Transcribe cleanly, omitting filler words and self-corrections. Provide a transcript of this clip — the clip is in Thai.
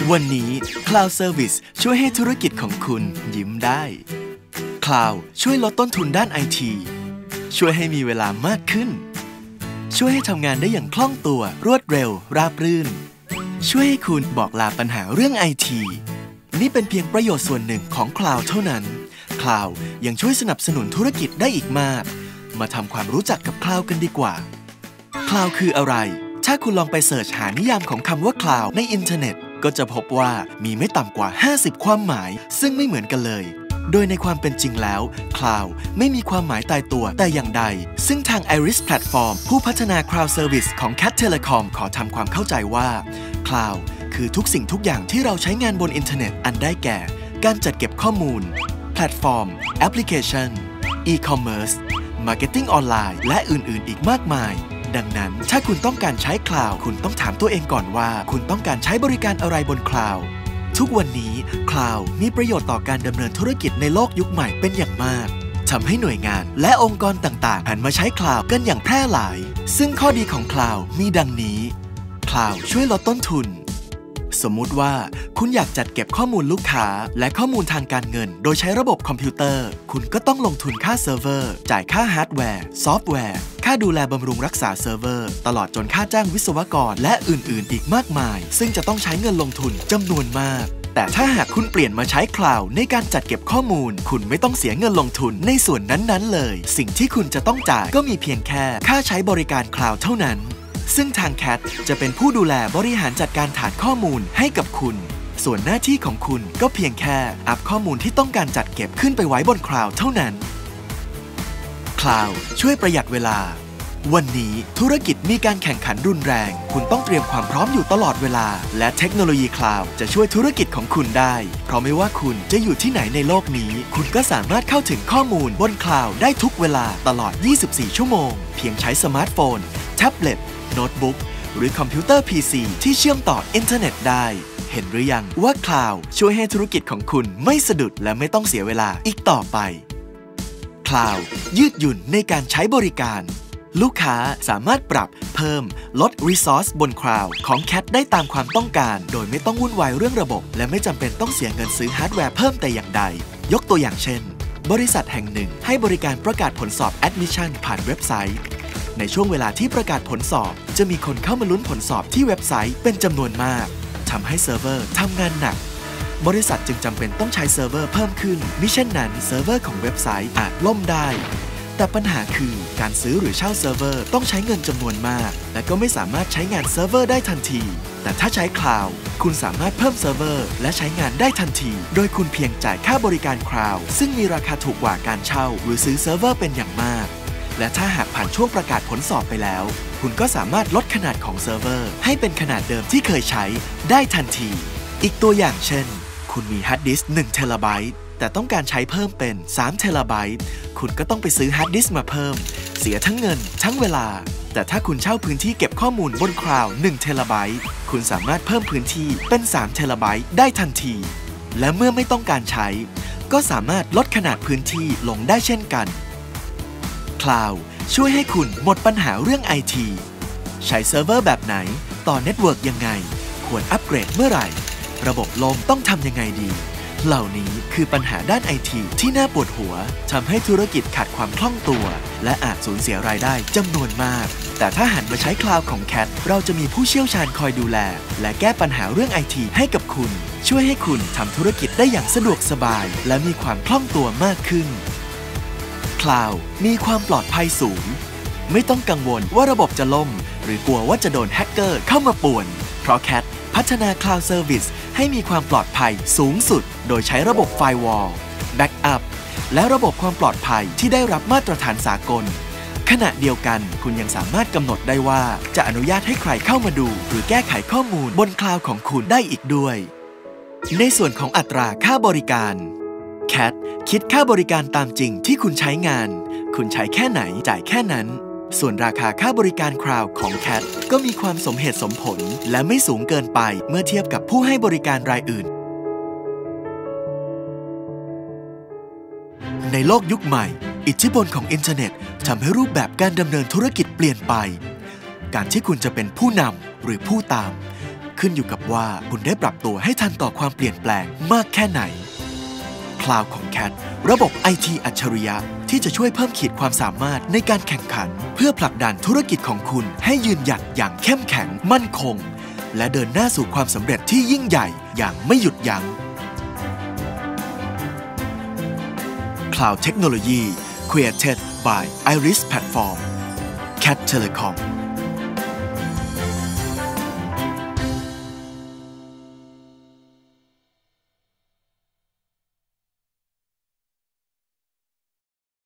วันนี้ Cloud Service ช่วยให้ธุรกิจของคุณยิ้มได้ Cloud ช่วยลดต้นทุนด้าน IT ช่วยให้มีเวลามากขึ้นช่วยให้ทำงานได้อย่างคล่องตัวรวดเร็วราบรื่นช่วยให้คุณบอกลาปัญหาเรื่อง IT นี่เป็นเพียงประโยชน์ส่วนหนึ่งของ Cloud เท่านั้น Cloud ยังช่วยสนับสนุนธุรกิจได้อีกมากมาทำความรู้จักกับ Cloud กันดีกว่า Cloud คืออะไรถ้าคุณลองไปเสิร์ชหานิยามของคำว่า Cloud ในอินเทอร์เน็ตก็จะพบว่ามีไม่ต่ำกว่า50ความหมายซึ่งไม่เหมือนกันเลยโดยในความเป็นจริงแล้ว Cloud ไม่มีความหมายตายตัวแต่อย่างใดซึ่งทาง Iris Platform ผู้พัฒนา Cloud Service ของ Cat Telecom ขอทำความเข้าใจว่า Cloud คือทุกสิ่งทุกอย่างที่เราใช้งานบนอินเทอร์เน็ตอันได้แก่การจัดเก็บข้อมูลแพลตฟอร์มแอปพลิเคชัน e-commerce Marketing ออนไลน์และอื่นๆอีกมากมายดังนั้นถ้าคุณต้องการใช้ Cloud คุณต้องถามตัวเองก่อนว่าคุณต้องการใช้บริการอะไรบน Cloud ทุกวันนี้ Cloud มีประโยชน์ต่อการดำเนินธุรกิจในโลกยุคใหม่เป็นอย่างมากทำให้หน่วยงานและองค์กรต่างๆหันมาใช้ Cloud กันอย่างแพร่หลายซึ่งข้อดีของ Cloud มีดังนี้ Cloud ช่วยลดต้นทุนสมมุติว่าคุณอยากจัดเก็บข้อมูลลูกค้าและข้อมูลทางการเงินโดยใช้ระบบคอมพิวเตอร์คุณก็ต้องลงทุนค่าเซิร์ฟเวอร์จ่ายค่าฮาร์ดแวร์ซอฟต์แวร์ค่าดูแลบำรุงรักษาเซิร์ฟเวอร์ตลอดจนค่าจ้างวิศวกรและอื่นๆอีกมากมายซึ่งจะต้องใช้เงินลงทุนจำนวนมากแต่ถ้าหากคุณเปลี่ยนมาใช้ Cloud ในการจัดเก็บข้อมูลคุณไม่ต้องเสียเงินลงทุนในส่วนนั้นๆเลยสิ่งที่คุณจะต้องจ่ายก็มีเพียงแค่ค่าใช้บริการ Cloud เท่านั้นซึ่งทาง Cat จะเป็นผู้ดูแลบริหารจัดการฐานข้อมูลให้กับคุณส่วนหน้าที่ของคุณก็เพียงแค่อัพข้อมูลที่ต้องการจัดเก็บขึ้นไปไว้บน Cloud เท่านั้น Cloud ช่วยประหยัดเวลาวันนี้ธุรกิจมีการแข่งขันรุนแรงคุณต้องเตรียมความพร้อมอยู่ตลอดเวลาและเทคโนโลยี Cloud จะช่วยธุรกิจของคุณได้เพราะไม่ว่าคุณจะอยู่ที่ไหนในโลกนี้คุณก็สามารถเข้าถึงข้อมูลบน Cloud ได้ทุกเวลาตลอด 24 ชั่วโมงเพียงใช้สมาร์ทโฟนแท็บเล็ตโน้ตบุ๊กหรือคอมพิวเตอร์ PC ที่เชื่อมต่ออินเทอร์เน็ตได้เห็นหรือยังว่า Cloud ช่วยให้ธุรกิจของคุณไม่สะดุดและไม่ต้องเสียเวลาอีกต่อไป Cloud ยืดหยุ่นในการใช้บริการลูกค้าสามารถปรับเพิ่มลด Resource บน Cloud ของ Cat ได้ตามความต้องการโดยไม่ต้องวุ่นวายเรื่องระบบและไม่จำเป็นต้องเสียเงินซื้อฮาร์ดแวร์เพิ่มแต่อย่างใดยกตัวอย่างเช่นบริษัทแห่งหนึ่งให้บริการประกาศผลสอบ Admission ผ่านเว็บไซต์ในช่วงเวลาที่ประกาศผลสอบจะมีคนเข้ามาลุ้นผลสอบที่เว็บไซต์เป็นจำนวนมากทำให้เซิร์ฟเวอร์ทำงานหนักบริษัทจึงจำเป็นต้องใช้เซิร์ฟเวอร์เพิ่มขึ้นมิเช่นนั้นเซิร์ฟเวอร์ของเว็บไซต์อาจล่มได้แต่ปัญหาคือการซื้อหรือเช่าเซิร์ฟเวอร์ต้องใช้เงินจำนวนมากและก็ไม่สามารถใช้งานเซิร์ฟเวอร์ได้ทันทีแต่ถ้าใช้ Cloud คุณสามารถเพิ่มเซิร์ฟเวอร์และใช้งานได้ทันทีโดยคุณเพียงจ่ายค่าบริการ Cloud ซึ่งมีราคาถูกกว่าการเช่าหรือซื้อเซิร์ฟเวอร์เป็นอย่างมากและถ้าหากผ่านช่วงประกาศผลสอบไปแล้วคุณก็สามารถลดขนาดของเซิร์ฟเวอร์ให้เป็นขนาดเดิมที่เคยใช้ได้ทันทีอีกตัวอย่างเช่นคุณมีฮาร์ดดิสก์1 เทราไบต์แต่ต้องการใช้เพิ่มเป็น3 เทราไบต์คุณก็ต้องไปซื้อฮาร์ดดิสก์มาเพิ่มเสียทั้งเงินทั้งเวลาแต่ถ้าคุณเช่าพื้นที่เก็บข้อมูลบน Cloud 1 เทราไบต์คุณสามารถเพิ่มพื้นที่เป็น3 เทราไบต์ได้ทันทีและเมื่อไม่ต้องการใช้ก็สามารถลดขนาดพื้นที่ลงได้เช่นกันCloud ช่วยให้คุณหมดปัญหาเรื่อง IT ใช้เซิร์ฟเวอร์แบบไหนต่อเน็ตเวิร์กยังไงควรอัปเกรดเมื่อไหร่ระบบล่มต้องทำยังไงดีเหล่านี้คือปัญหาด้าน IT ที่น่าปวดหัวทำให้ธุรกิจขาดความคล่องตัวและอาจสูญเสียรายได้จำนวนมากแต่ถ้าหันมาใช้ Cloud ของ Cat เราจะมีผู้เชี่ยวชาญคอยดูแลและแก้ปัญหาเรื่อง IT ให้กับคุณช่วยให้คุณทำธุรกิจได้อย่างสะดวกสบายและมีความคล่องตัวมากขึ้นCloud มีความปลอดภัยสูงไม่ต้องกังวลว่าระบบจะล่มหรือกลัวว่าจะโดนแฮกเกอร์เข้ามาป่วนเพราะ Cat พัฒนา Cloud Service ให้มีความปลอดภัยสูงสุดโดยใช้ระบบ Firewall Backup และระบบความปลอดภัยที่ได้รับมาตรฐานสากลขณะเดียวกันคุณยังสามารถกำหนดได้ว่าจะอนุญาตให้ใครเข้ามาดูหรือแก้ไขข้อมูลบน Cloud ของคุณได้อีกด้วยในส่วนของอัตราค่าบริการCat คิดค่าบริการตามจริงที่คุณใช้งานคุณใช้แค่ไหนจ่ายแค่นั้นส่วนราคาค่าบริการ Cloud ของ Cat ก็มีความสมเหตุสมผลและไม่สูงเกินไปเมื่อเทียบกับผู้ให้บริการรายอื่นในโลกยุคใหม่อิทธิพลของอินเทอร์เน็ตทำให้รูปแบบการดำเนินธุรกิจเปลี่ยนไปการที่คุณจะเป็นผู้นำหรือผู้ตามขึ้นอยู่กับว่าคุณได้ปรับตัวให้ทันต่อความเปลี่ยนแปลงมากแค่ไหน Cloud ของ CAT ระบบ IT อัจฉริยะที่จะช่วยเพิ่มขีดความสามารถในการแข่งขันเพื่อผลักดันธุรกิจของคุณให้ยืนหยัดอย่างเข้มแข็งมั่นคงและเดินหน้าสู่ความสำเร็จที่ยิ่งใหญ่อย่างไม่หยุดยั้ง Cloud Technology Created by Iris Platform CAT Telecom